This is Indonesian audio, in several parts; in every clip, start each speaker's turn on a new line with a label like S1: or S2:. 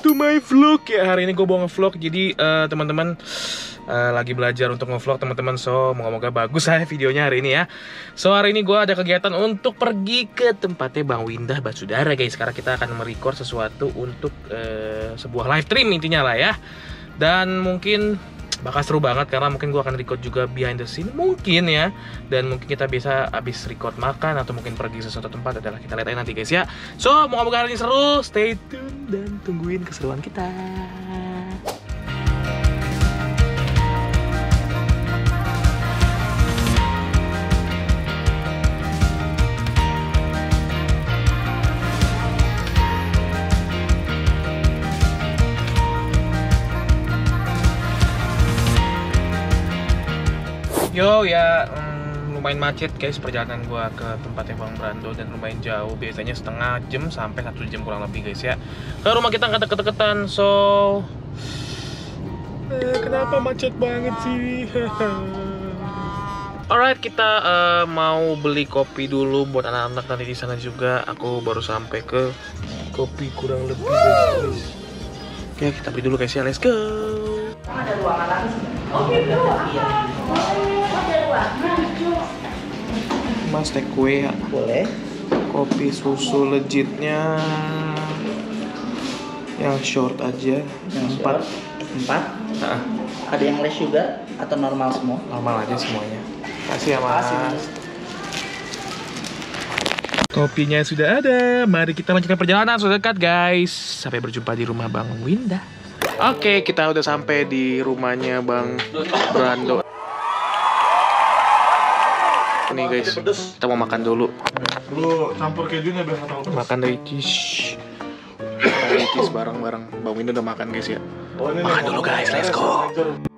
S1: to my vlog ya. Hari ini gue mau nge-vlog. Jadi teman-teman lagi belajar untuk nge-vlog teman-teman. So moga-moga bagus ya videonya hari ini ya. So hari ini gue ada kegiatan untuk pergi ke tempatnya Bang Windah Basudara guys. Sekarang kita akan merecord sesuatu untuk sebuah live stream intinya lah ya. Dan mungkin bakal seru banget karena mungkin gue akan record juga behind the scene mungkin ya. Dan mungkin kita bisa abis record makan atau mungkin pergi ke sesuatu tempat, adalah kita lihat aja nanti guys ya. So moga-moga hari ini seru, stay tune dan tungguin keseruan kita. Yo ya, lumayan macet guys perjalanan gua ke tempatnya Bang Brando dan lumayan jauh, biasanya setengah jam sampai 1 jam kurang lebih guys ya. Ke rumah kita nggak deket-deketan, so kenapa macet banget sih? Alright, kita mau beli kopi dulu buat anak-anak nanti di sana juga. Aku baru sampai ke kopi kurang lebih guys. Oke, kita beli dulu guys ya, let's go.
S2: Ada ruangan lagi sebenarnya. Oh gitu. Ada ruangan.
S1: Mas teh kue ya?
S2: Boleh.
S1: Kopi susu legitnya yang short aja.
S2: Yang 4.
S1: Nah,
S2: Ada yang less juga atau normal semua?
S1: normal aja semuanya. Kasih ya mas.
S2: Mas.
S1: Kopinya sudah ada. Mari kita lanjutkan perjalanan, sudah dekat guys. Sampai berjumpa di rumah Bang Windah. Oke, kita udah sampai di rumahnya Bang Brando. Nih guys, kita mau makan dulu.
S3: Lu campur kejunya biar nggak terlalu pedas.
S1: Makan ricis. Makan ricis bareng-bareng. Bang Windah udah makan guys ya.
S3: Oh, ini
S1: Makan
S3: nih,
S1: dulu guys, let's go.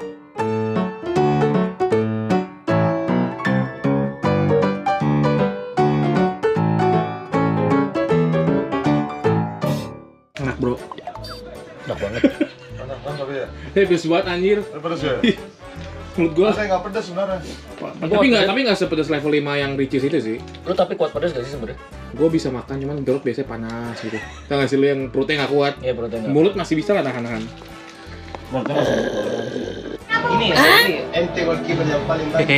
S1: Enak bro. Enak banget.
S3: Enak kan tapi ya?
S1: Pedes banget anjir.
S3: Pedas ya?
S1: Menurut gua.
S3: Saya nggak pedas sebenarnya.
S1: Tapi nggak sepedes level 5 yang ricis itu sih.
S4: Lu tapi kuat pedas gak sih sebenarnya?
S1: Gue bisa makan, cuman perut biasanya panas gitu. Tau gak sih lu yang perutnya nggak kuat?
S4: Iya perutnya nggak.
S1: Mulut masih bisa lah nahan-nahan.
S2: Ini ya, ini ente goalkeeper yang paling baik.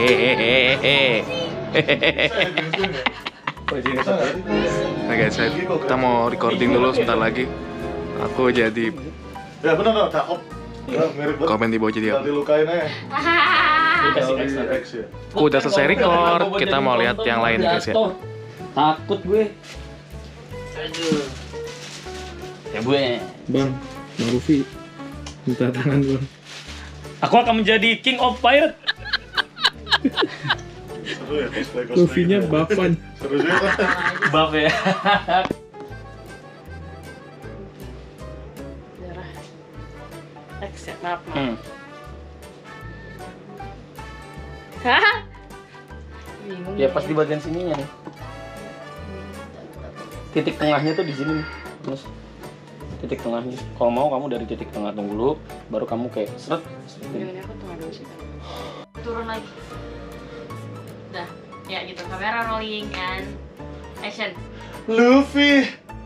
S1: Nah guys, kita mau recording dulu sebentar lagi. Aku jadi
S3: Ya benar dong, cakep. Ya, mirip banget.
S1: komen di bawah jadi
S3: Tinggal dilukain aja.
S4: Dikasih
S3: Kalau di
S4: extra.
S3: X ya.
S1: aku udah selesai record. Kita mau lihat yang lain guys ya.
S4: Takut gue. Aduh. Ya gue.
S1: Bang Rufi, minta tangan bang.
S4: Aku akan menjadi King of Pirate.
S3: Seru ya cosplay.
S1: Rufinya
S3: gitu.
S1: Bapan.
S3: Seru juga.
S4: Buff ya.
S5: Maaf.
S4: Hmm.
S5: Hah? Bingung.
S4: Ya pas di bagian sininya nih. Titik tengahnya tuh di sini nih. Terus titik tengahnya. Kalau mau kamu dari titik tengah dulu, baru kamu kayak seret.
S5: Gimana aku tunggu dulu sih. Turun lagi. Udah. Ya gitu. Kamera rolling and action.
S3: Luffy.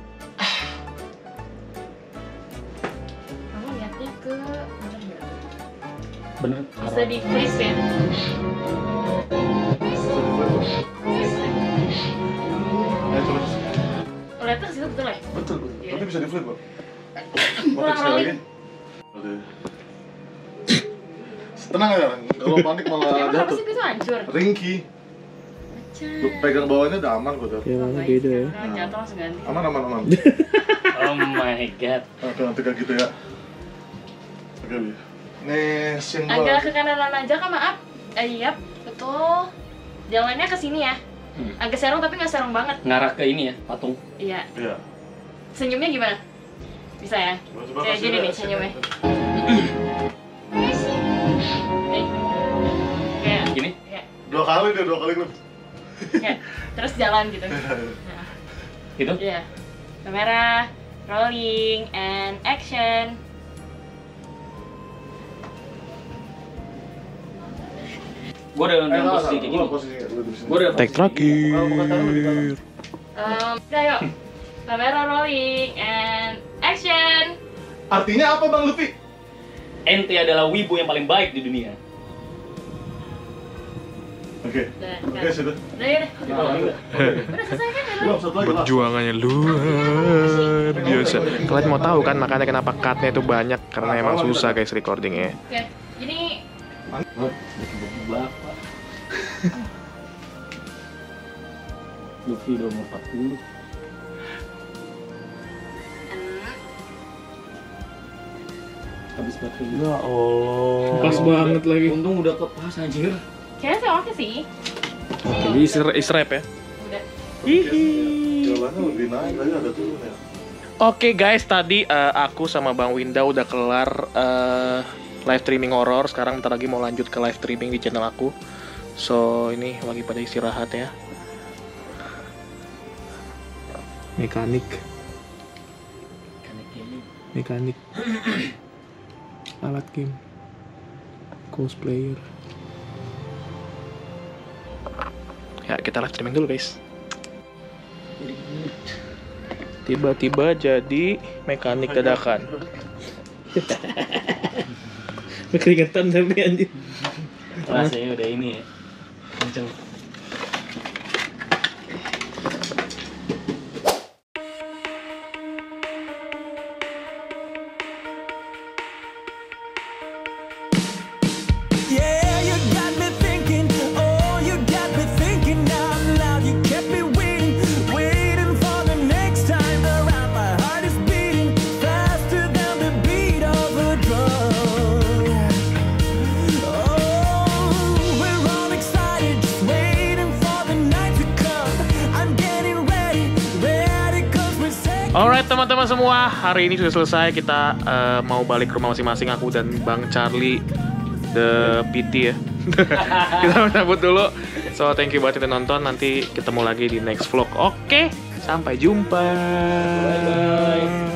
S5: Kamu lihatnya ke
S4: Bener.
S5: bisa di flip ya.
S3: Ayo coba.
S5: Lihatnya ke situ betul ya?
S3: Betul.
S5: Iya.
S3: Nanti bisa di flip kok. Mau
S5: Kurang
S3: sekali lagi?
S5: rolling.
S3: Aduh. Tenang aja, kalau panik malah
S5: Emang kenapa
S3: jatuh.
S5: sih itu hancur?
S3: Ringki. Lu pegang bawahnya udah aman kok, Dar.
S1: Ya mana beda ya.
S5: Kalau jatuh langsung ganti.
S3: Aman.
S4: Oh my god.
S3: Oke, nanti kayak gitu ya. Oke, Bi. Nih, scene
S5: Agak
S3: gua.
S5: ke kanan aja kan maaf. Iya, betul. Jalannya ke sini ya. Agak serong tapi nggak serong banget.
S4: Ngarah ke ini ya, patung.
S5: Iya.
S3: Iya.
S5: Senyumnya gimana? Bisa ya?
S3: Coba
S5: Kayak
S3: kasih
S5: gini
S3: lihat
S5: nih
S3: scene-nya.
S5: senyumnya. Kayak
S4: Gini?
S5: kayak
S3: Dua kali klip.
S5: kayak terus jalan gitu. Nah,
S4: Gitu?
S5: iya. Kamera rolling and action.
S4: Gue udah posisi kayak gini. Gue udah
S1: Take terakhir.
S5: Udah yuk. Kamera rolling and action.
S3: Artinya apa Bang Luffy?
S4: Ente adalah wibu yang paling baik di dunia.
S3: Oke.
S5: Udah,
S3: Oke, sudah.
S5: Udah ya udah. Udah selesai kan ya?
S3: Belum, satu lagi. Last.
S1: Perjuangannya luar biasa. Kalian mau tahu kan makanya kenapa cutnya itu banyak, karena emang susah guys recordingnya.
S5: Oke, ini
S4: Bapak. Luffy udah umur 40. Habis baterai.
S1: Ya Allah.
S4: Pas banget
S1: lagi.
S4: Untung udah kepas anjir.
S5: kayaknya sih oke sih.
S1: Oke, istirahat ya.
S5: Udah.
S3: Jalannya lebih naik tadi ada turun ya.
S1: Oke guys, tadi aku sama Bang Winda udah kelar live streaming horor. Sekarang bentar lagi mau lanjut ke live streaming di channel aku. So ini lagi pada istirahat ya. Mekanik. Alat game. Cosplayer. Ya kita live streaming dulu guys. Tiba-tiba jadi mekanik dadakan. Keringetan tapi anjir.
S4: Rasanya udah ini ya. Kenceng.
S6: Yeah, you got me thinking. Oh, you got me thinking out loud. You kept me waiting, waiting for the next time around. My heart is beating faster than the beat of a drum. Oh, we're all excited, just waiting for the night to come. I'm getting ready, ready 'cause we're saying.
S1: Alright teman-teman semua, hari ini sudah selesai. Kita mau balik ke rumah masing-masing, aku dan Bang Charlie The PT ya. Kita cabut dulu. So thank you buat yang nonton. Nanti ketemu lagi di next vlog. Oke, sampai jumpa.
S4: Bye bye.